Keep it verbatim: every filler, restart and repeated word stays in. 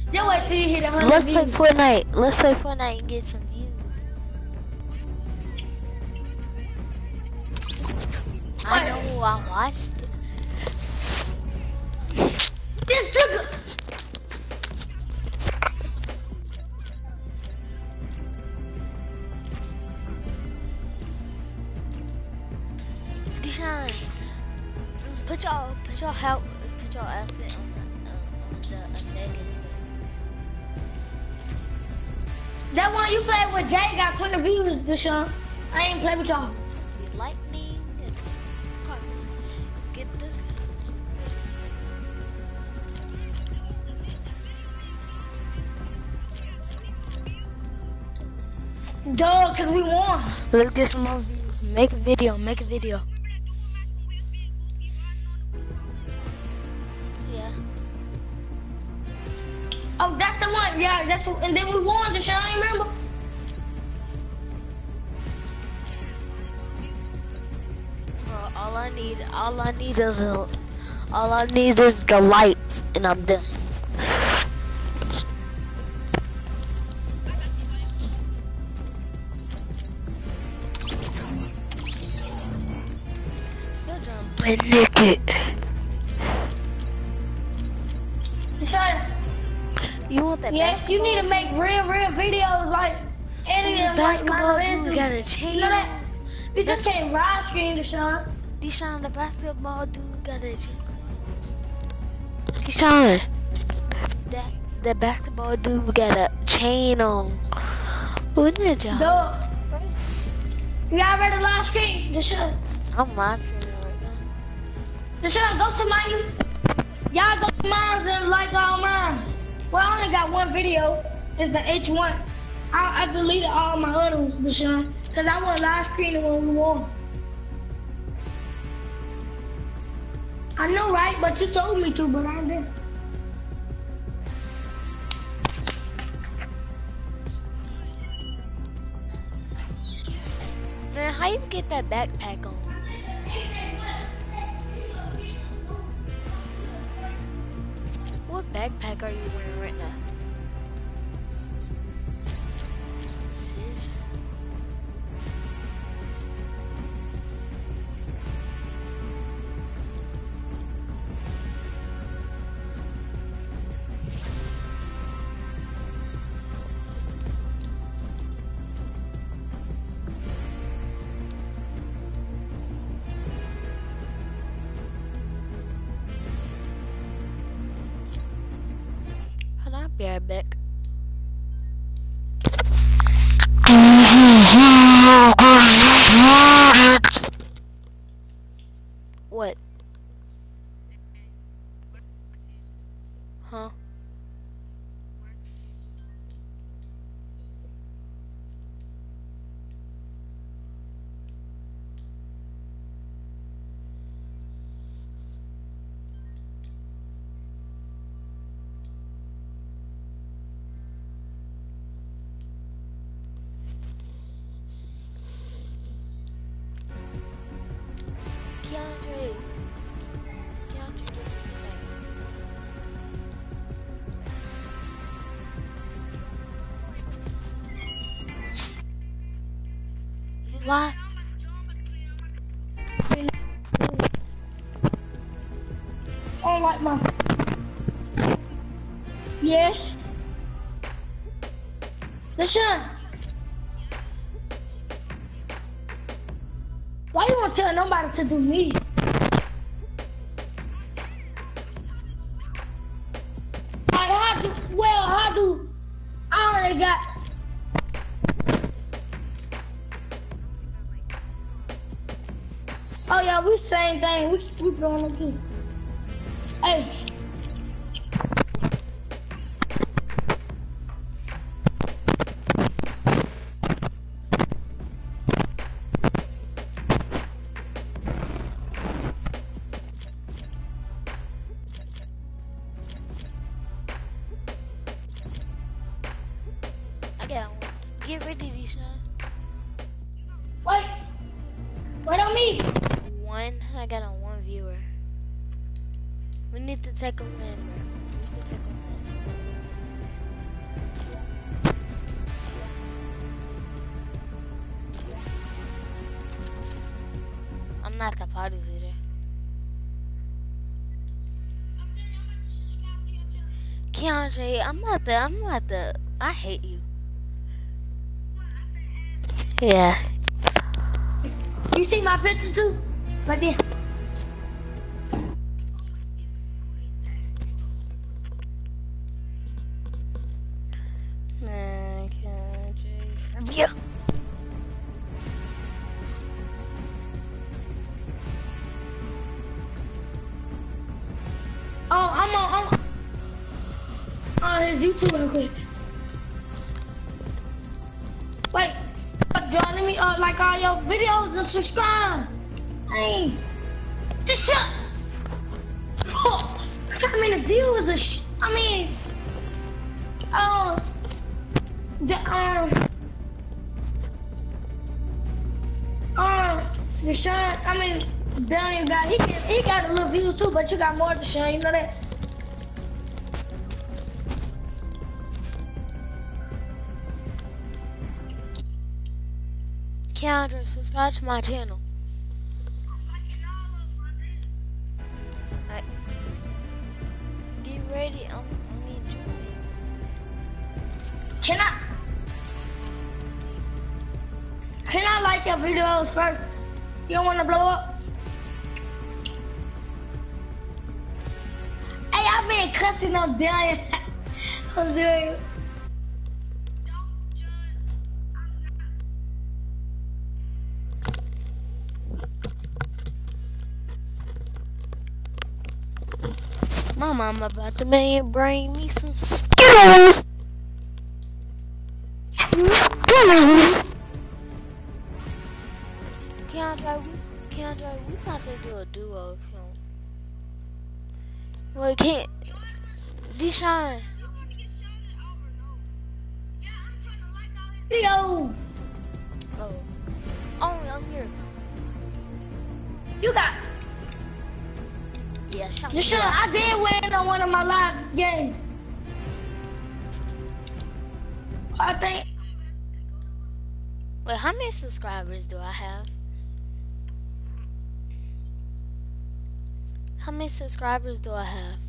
Just wait till you hit a hundred Let's play views. Fortnite. Let's play Fortnite and get some views. I know who I watched. This sugar. Deshaun, put your put your help put your outfit on the uh, on the uh, Vegas. That one you played with Jay got twenty views, Deshaun. I ain't play with y'all. Be lightning and get the. Duh, cause we won. Let's get some more views. Make a video. Make a video. Yeah. Oh, that's the one. Yeah, that's the, and then we won, Deshaun. You remember? Bro, all I need, all I need is, a, all I need is the lights, and I'm done. But naked. Deshaun. You want that Yes, basketball? you need to make real, real videos like editing The like basketball my dude got a chain. You know that? You just can't ride screen, Deshaun. Deshaun, the basketball dude got a chain. Deshaun, that the basketball dude got a chain on. Who did y'all? Duh. Y'all ready to live screen, Deshaun? I'm watching it right now. Deshaun, go to my. Y'all go to mine and like all mine. Well, I only got one video. It's the H one. I, I deleted all my other ones, Deshaun, because I want live screening when we won. I know, right? But you told me to, but I didn't. Man, how you get that backpack on? What backpack are you wearing right now? I'll be right back. What? Huh? Keandre. Keandre, get it back. You lie. I don't like my. Yes. Deshaun. Why you want to tell nobody to do me? I do, well, I do. I already got. Oh yeah, we same thing. We we going to do. Hey. Get rid of these, son. Wait. Wait on me. One. I got on one viewer. We need to take a win, bro. We need to take a win. not the party leader. Keandre, I'm about to, I'm about to, I hate you. Yeah. You see my picture too? Right there. Man, Keandre. Yeah. Oh, I'm on, I'm on his YouTube real quick. Wait, John, let me uh, like all your videos and subscribe. Hey, just shut. Oh, I mean, the views are sh I mean, um, the, um, um, the Sean, I mean, Daniel guy, he can, he got a little views too, but you got more than Sean, you know that? Keandre, subscribe to my channel. Alright. Get ready, I'm, I mean, join. Can I, can I like your videos first? You don't want to blow up? Hey, I've been cussing on Daniel. I'm doing. My mama about to make bring me some Skittles. Keandre, we, Keandre, we about to do a duo film. Wait, can't. Deshaun. Yo, Oh. Oh, I'm here. you got. Yeah, shout Deshaun, I did win on one of my live games. I think. Wait, how many subscribers do I have? How many subscribers do I have?